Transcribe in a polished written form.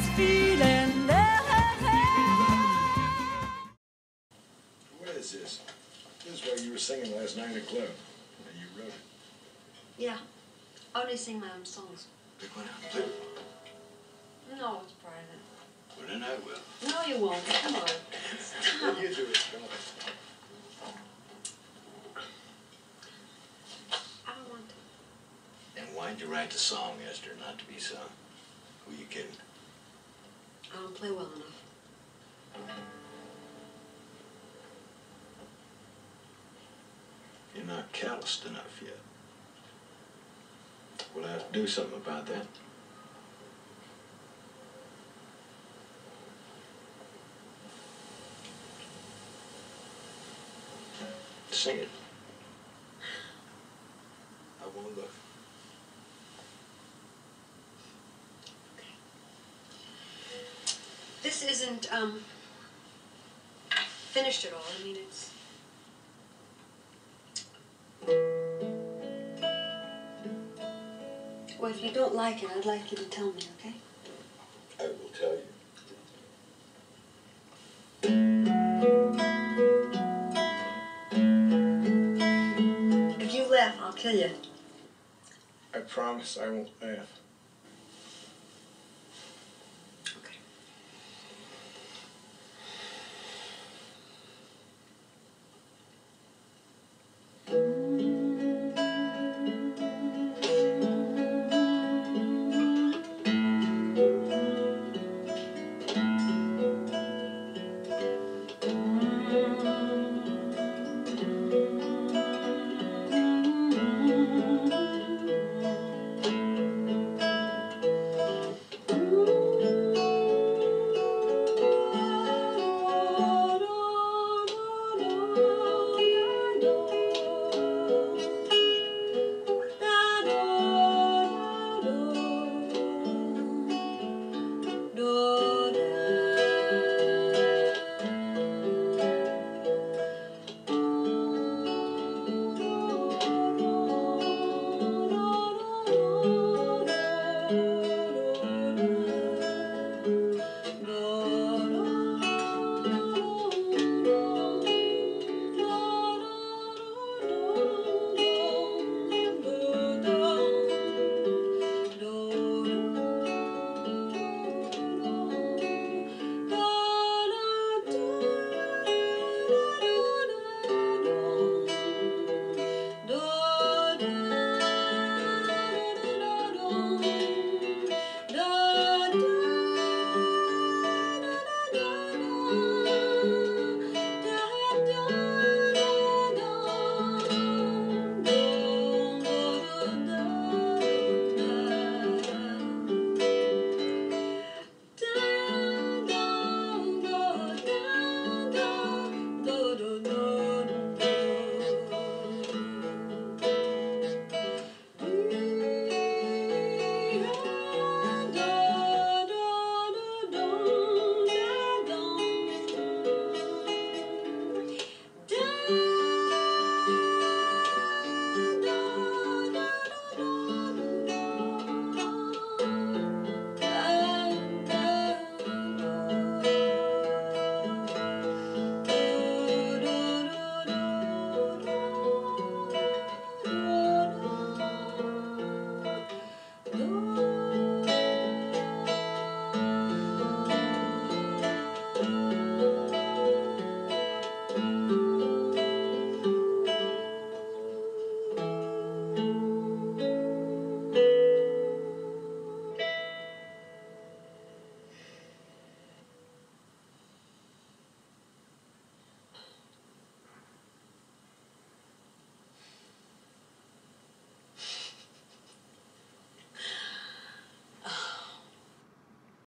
feeling. What is this? This is what you were singing last night at club. And you wrote it. Yeah. I only sing my own songs. Pick one out. Play. No, it's private. Well, then I will. No, you won't. Come on. Stop. Well, you do it, John. I don't want to. And why'd you write the song, Esther, not to be sung? Who you kidding? I don't play well enough. You're not calloused enough yet. We'll have to do something about that. Sing it. I won't look. This isn't, finished at all. I mean, it's... Well, if you don't like it, I'd like you to tell me, okay? I will tell you. If you laugh, I'll kill you. I promise I won't laugh.